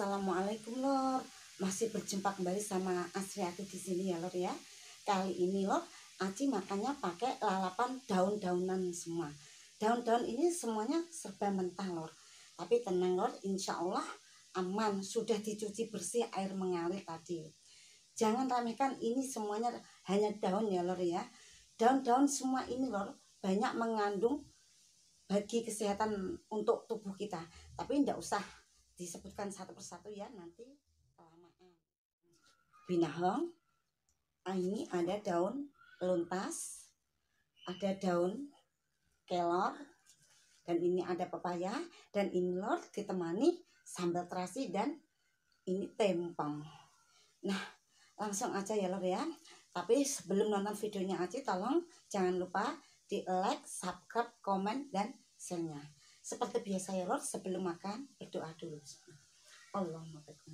Assalamualaikum Lor. Masih berjumpa kembali sama Asriati di sini ya Lor ya. Kali ini Lor, Aci makannya pakai lalapan daun-daunan semua. Daun-daun ini semuanya serba mentah Lor. Tapi tenang Lor, insya Allah aman. Sudah dicuci bersih, air mengalir tadi. Jangan remehkan, ini semuanya hanya daun ya Lor ya. Daun-daun semua ini Lor banyak mengandung bagi kesehatan untuk tubuh kita. Tapi tidak usah disebutkan satu persatu ya, nanti kelamaan. Binahong, ini ada daun luntas, ada daun kelor, dan ini ada pepaya, dan ini Lor ditemani sambal terasi dan ini tempong. Nah, langsung aja ya Lor ya. Tapi sebelum nonton videonya Aci, tolong jangan lupa di like, subscribe, komen, dan share-nya. Seperti biasa ya Lor, sebelum makan berdoa dulu. Allahumma barik.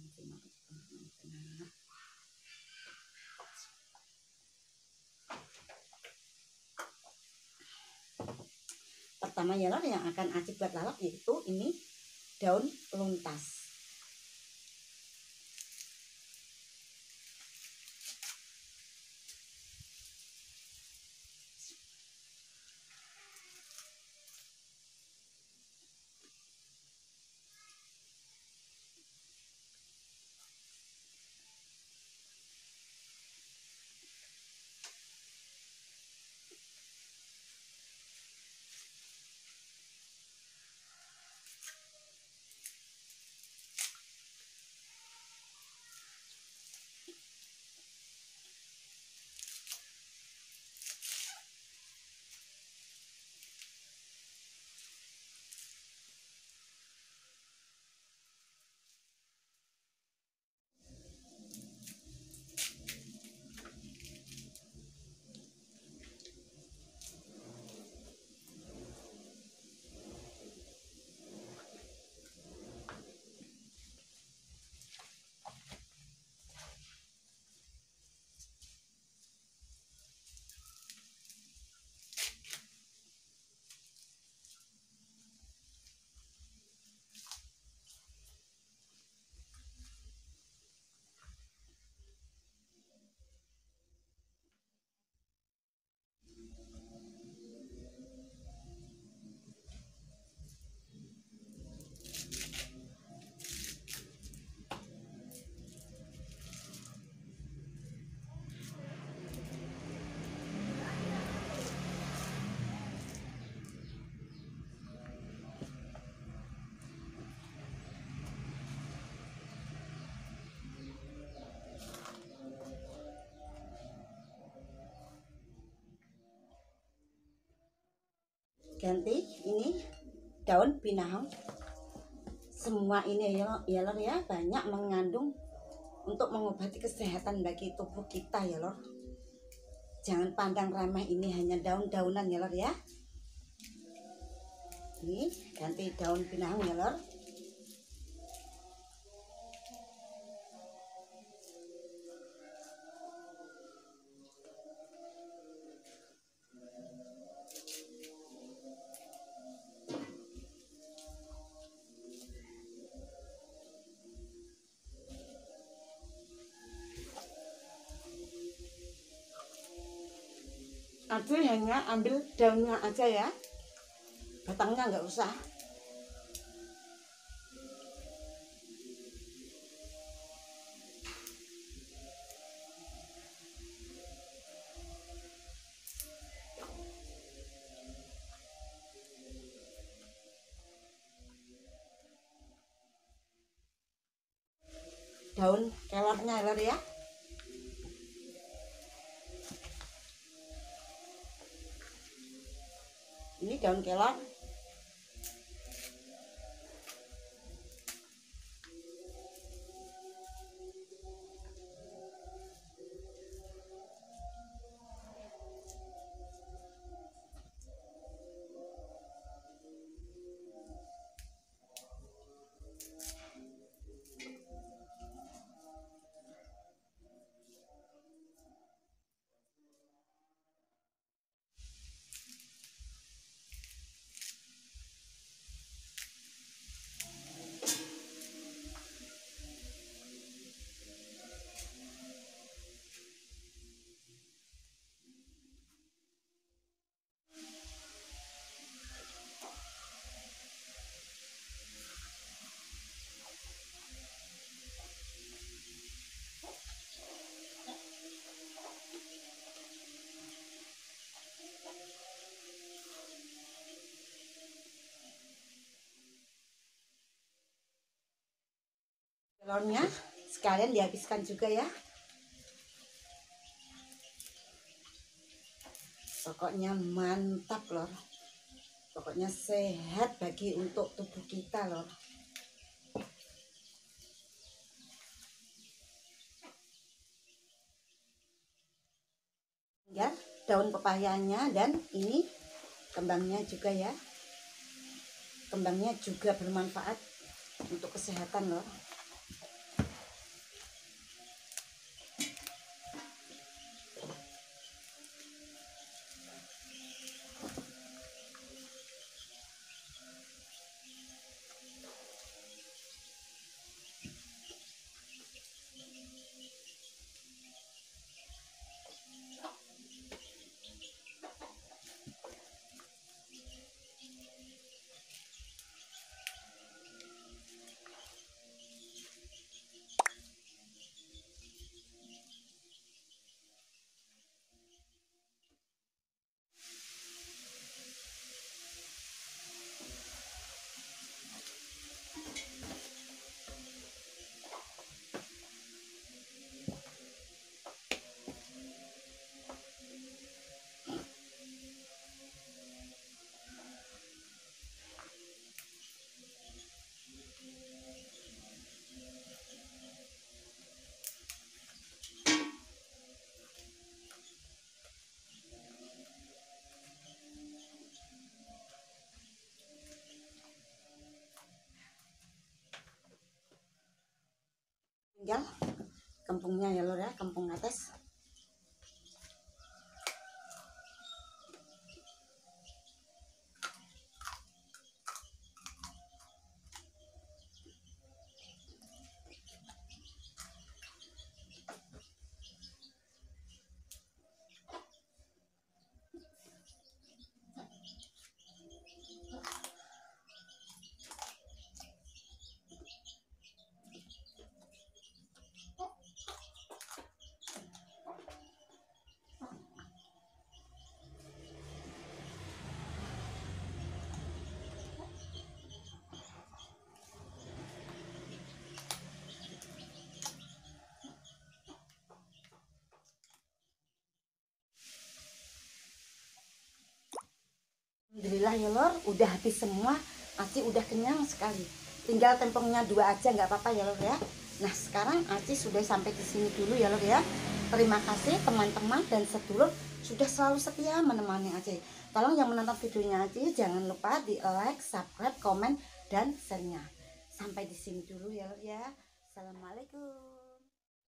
Pertama ya Lor, yang akan Aci buat lalap yaitu ini daun luntas. Ganti ini daun binahong. Semua ini ya Lor ya, banyak mengandung untuk mengobati kesehatan bagi tubuh kita ya Lor. Jangan pandang remeh, ini hanya daun-daunan ya Lor ya. Ini ganti daun binahong ya Lor. Aci hanya ambil daunnya aja ya, batangnya nggak usah. Daun kelornya Lor ya. Ini daun kelor. Telurnya sekalian dihabiskan juga ya. Pokoknya mantap lor. Pokoknya sehat bagi untuk tubuh kita lor. Ya, daun pepayanya dan ini kembangnya juga ya. Kembangnya juga bermanfaat untuk kesehatan loh. Tinggal kempungnya ya lor ya, kempung atas. Alhamdulillah ya lor, udah habis semua. Aci udah kenyang sekali. Tinggal tempongnya 2 aja nggak apa-apa ya lor ya. Nah sekarang Aci sudah sampai di sini dulu ya lor ya. Terima kasih teman-teman dan sedulur sudah selalu setia menemani Aci. Tolong yang menonton videonya Aci jangan lupa di like, subscribe, komen, dan share-nya. Sampai di sini dulu ya lor ya. Assalamualaikum.